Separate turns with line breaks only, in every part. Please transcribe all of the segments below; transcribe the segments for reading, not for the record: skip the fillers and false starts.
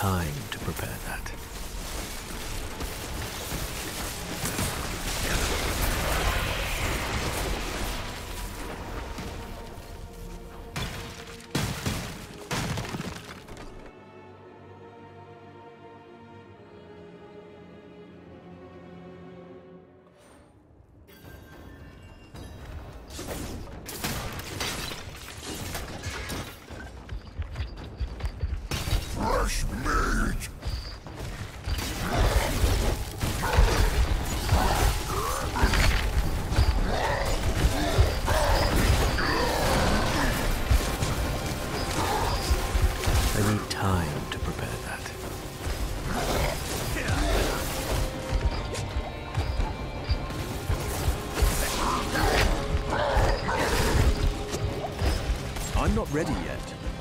time to prepare that. I need time to prepare that. I'm not ready yet.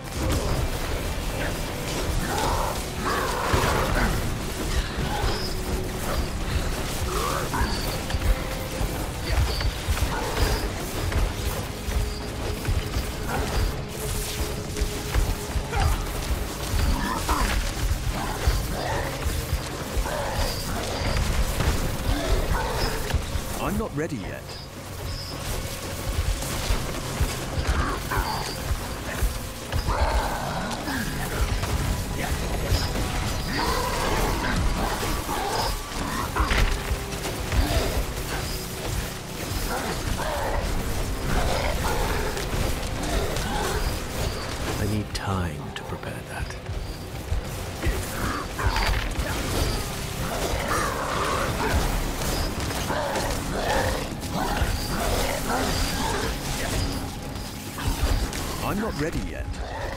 I'm not ready yet. I need time to prepare that. I'm not ready yet.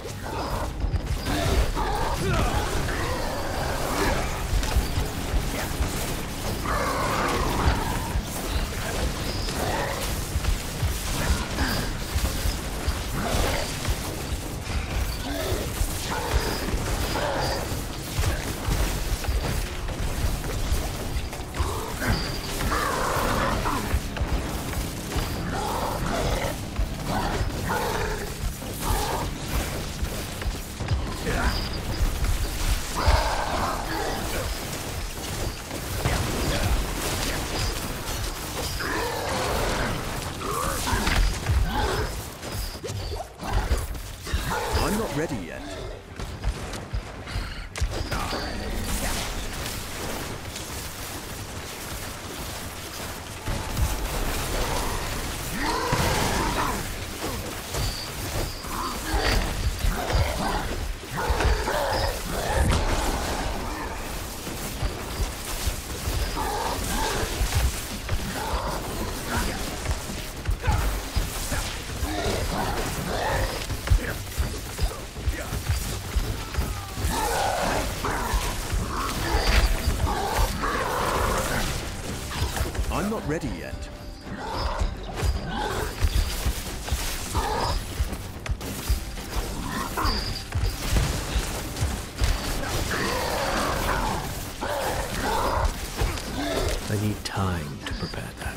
I'm not ready yet. I'm not ready yet. I need time to prepare that.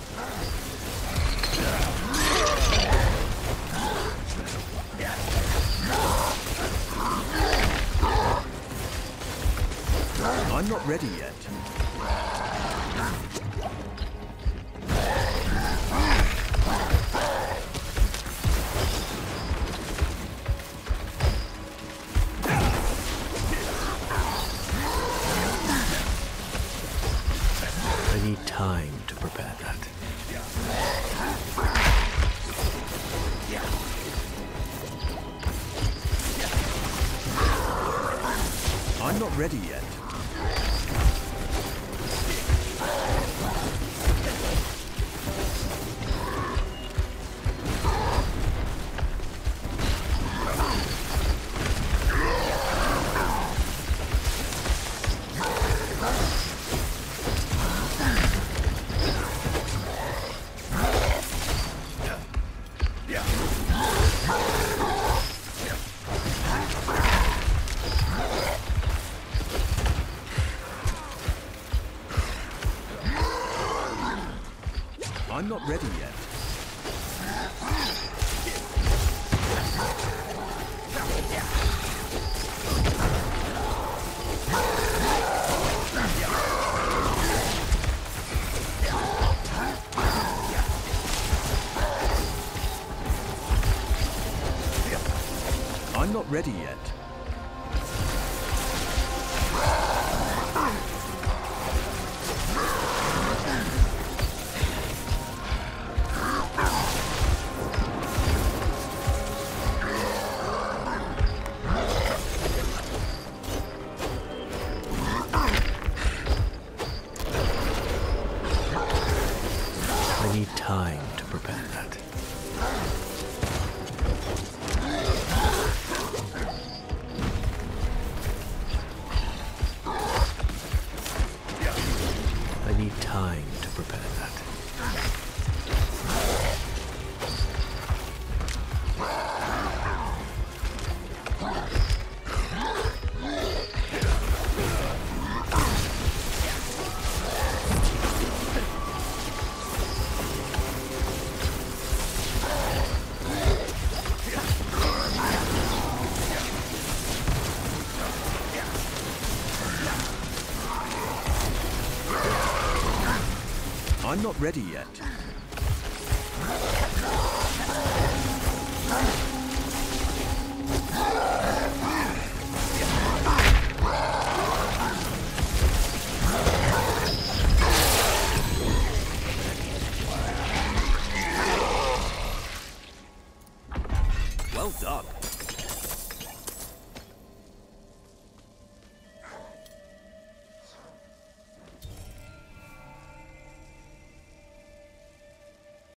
I'm not ready yet. I need time to prepare that. I'm not ready yet. I'm not ready yet. I'm not ready yet. I need time to prepare that. I need time to prepare that. I'm not ready yet. Well done.